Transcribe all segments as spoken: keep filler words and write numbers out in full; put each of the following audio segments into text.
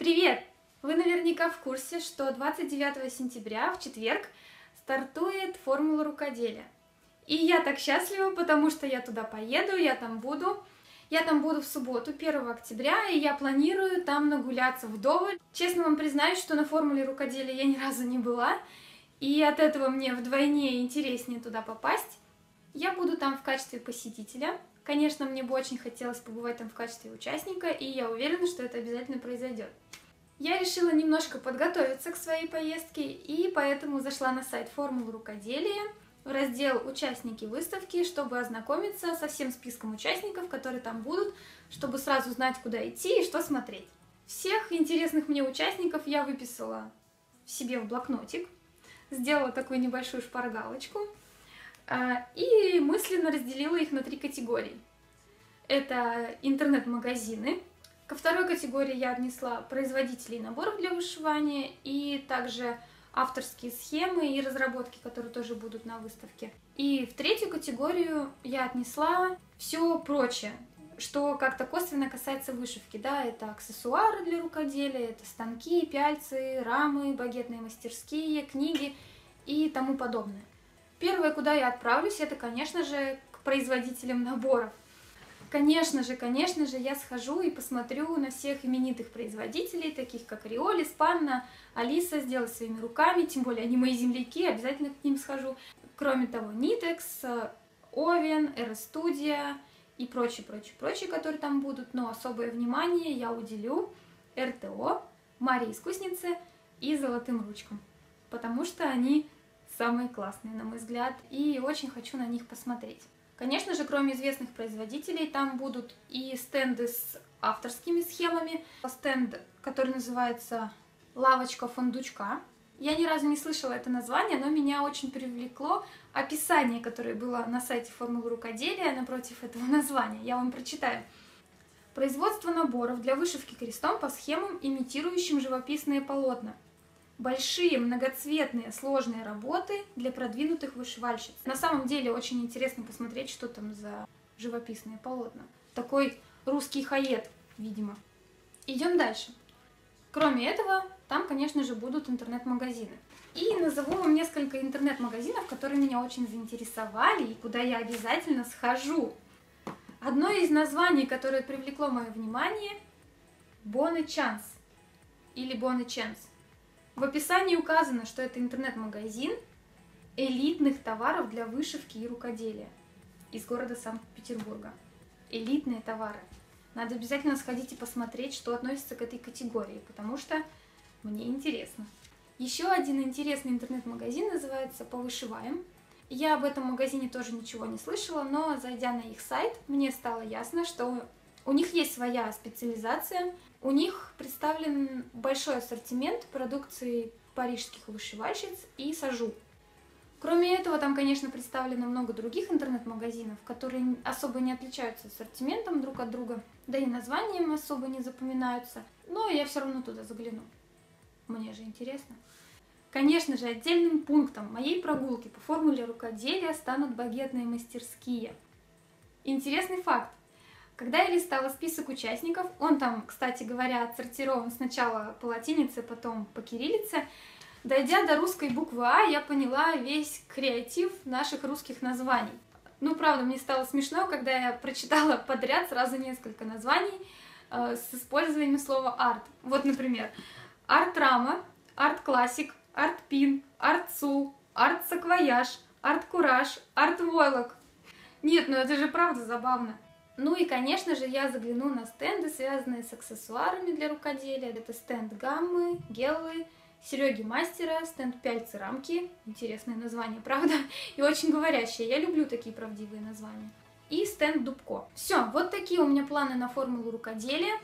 Привет! Вы наверняка в курсе, что двадцать девятого сентября, в четверг, стартует формула рукоделия. И я так счастлива, потому что я туда поеду, я там буду. Я там буду в субботу, первого октября, и я планирую там нагуляться вдоволь. Честно вам признаюсь, что на формуле рукоделия я ни разу не была, и от этого мне вдвойне интереснее туда попасть. Я буду там в качестве посетителя. Конечно, мне бы очень хотелось побывать там в качестве участника, и я уверена, что это обязательно произойдет. Я решила немножко подготовиться к своей поездке, и поэтому зашла на сайт формулы рукоделия, в раздел «Участники выставки», чтобы ознакомиться со всем списком участников, которые там будут, чтобы сразу знать, куда идти и что смотреть. Всех интересных мне участников я выписала себе в блокнотик, сделала такую небольшую шпаргалочку и мысленно разделила их на три категории. Это интернет-магазины. Ко второй категории я отнесла производителей наборов для вышивания и также авторские схемы и разработки, которые тоже будут на выставке. И в третью категорию я отнесла все прочее, что как-то косвенно касается вышивки. Да, это аксессуары для рукоделия, это станки, пяльцы, рамы, багетные мастерские, книги и тому подобное. Первое, куда я отправлюсь, это, конечно же, к производителям наборов. Конечно же, конечно же, я схожу и посмотрю на всех именитых производителей, таких как Риолис, Панна, Алиса, сделать своими руками, тем более они мои земляки, обязательно к ним схожу. Кроме того, Нитекс, Овен, Эр-студия и прочие, прочие, прочие, которые там будут, но особое внимание я уделю эр тэ о, Марии Искуснице и Золотым ручкам, потому что они самые классные, на мой взгляд, и очень хочу на них посмотреть. Конечно же, кроме известных производителей, там будут и стенды с авторскими схемами. Стенд, который называется «Лавочка Фундучка». Я ни разу не слышала это название, но меня очень привлекло описание, которое было на сайте формулы рукоделия напротив этого названия. Я вам прочитаю. Производство наборов для вышивки крестом по схемам, имитирующим живописные полотна. Большие, многоцветные, сложные работы для продвинутых вышивальщиц. На самом деле очень интересно посмотреть, что там за живописные полотна. Такой русский хаед, видимо. Идем дальше. Кроме этого, там, конечно же, будут интернет-магазины. И назову вам несколько интернет-магазинов, которые меня очень заинтересовали и куда я обязательно схожу. Одно из названий, которое привлекло мое внимание, Bonne Chance или Bonne Chance. В описании указано, что это интернет-магазин элитных товаров для вышивки и рукоделия из города Санкт-Петербурга. Элитные товары. Надо обязательно сходить и посмотреть, что относится к этой категории, потому что мне интересно. Еще один интересный интернет-магазин называется «Повышиваем». Я об этом магазине тоже ничего не слышала, но зайдя на их сайт, мне стало ясно, что у них есть своя специализация. У них представлен большой ассортимент продукции парижских вышивальщиц и сажу. Кроме этого, там, конечно, представлено много других интернет-магазинов, которые особо не отличаются ассортиментом друг от друга, да и названием особо не запоминаются, но я все равно туда загляну. Мне же интересно. Конечно же, отдельным пунктом моей прогулки по формуле рукоделия станут багетные мастерские. Интересный факт. Когда я листала список участников, он там, кстати говоря, отсортирован сначала по латинице, потом по кириллице, дойдя до русской буквы А, я поняла весь креатив наших русских названий. Ну, правда, мне стало смешно, когда я прочитала подряд сразу несколько названий э, с использованием слова «арт». Вот, например, «Арт-рама», «Арт-классик», «Арт-пин», «Арт-сул», «Арт-саквояж», «Арт-кураж», «Арт-войлок». Нет, ну это же правда забавно. Ну и, конечно же, я загляну на стенды, связанные с аксессуарами для рукоделия. Это стенд Гаммы, Геллы, Сереги Мастера, стенд Пяльцы Рамки. Интересное название, правда? И очень говорящее. Я люблю такие правдивые названия. И стенд Дубко. Все, вот такие у меня планы на формулу рукоделия.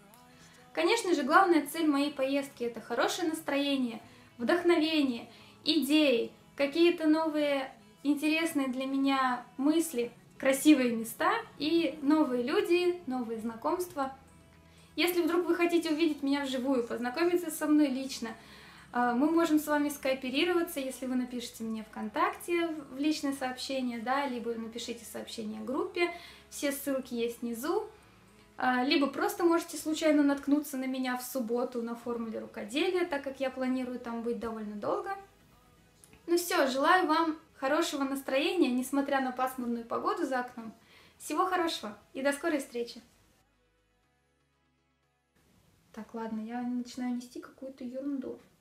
Конечно же, главная цель моей поездки – это хорошее настроение, вдохновение, идеи, какие-то новые интересные для меня мысли, красивые места и новые люди, новые знакомства. Если вдруг вы хотите увидеть меня вживую, познакомиться со мной лично, мы можем с вами скооперироваться, если вы напишите мне ВКонтакте в личное сообщение, да, либо напишите сообщение в группе, все ссылки есть внизу. Либо просто можете случайно наткнуться на меня в субботу на формуле рукоделия, так как я планирую там быть довольно долго. Ну все, желаю вам хорошего настроения, несмотря на пасмурную погоду за окном. Всего хорошего и до скорой встречи! Так, ладно, я начинаю нести какую-то ерунду.